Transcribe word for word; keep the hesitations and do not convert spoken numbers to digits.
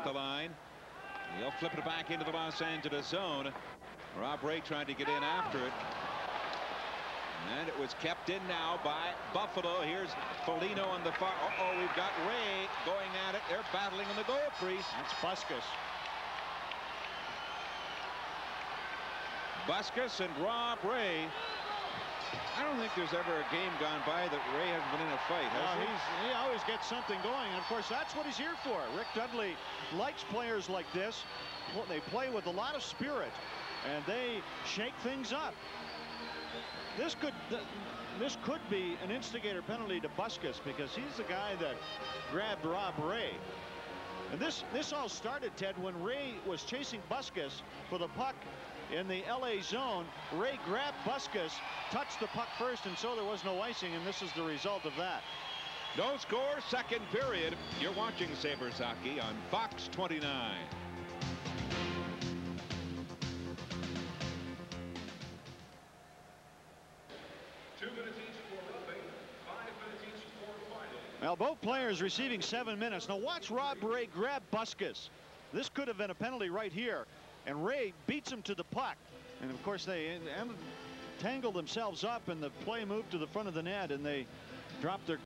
at the line. He'll flip it back into the Los Angeles zone. Rob Ray tried to get in after it. And it was kept in now by Buffalo. Here's Foligno on the far. Uh oh, we've got Ray going at it. They're battling in the goal crease. That's Busquets. Busquets and Rob Ray. I don't think there's ever a game gone by that Ray hasn't been in a fight, has well, he? He's, he always gets something going. And of course, that's what he's here for. Rick Dudley likes players like this. Well, they play with a lot of spirit, and they shake things up. This could this could be an instigator penalty to Busquets, because he's the guy that grabbed Rob Ray. And this this all started, Ted, when Ray was chasing Busquets for the puck in the L A zone. Ray grabbed Busquets, touched the puck first, and so there was no icing, and this is the result of that. No score, second period. You're watching Sabres hockey on Fox twenty-nine. Well, both players receiving seven minutes. Now watch Rob Ray grab Busquets. This could have been a penalty right here. And Ray beats him to the puck. And of course they tangled themselves up, and the play moved to the front of the net, and they dropped their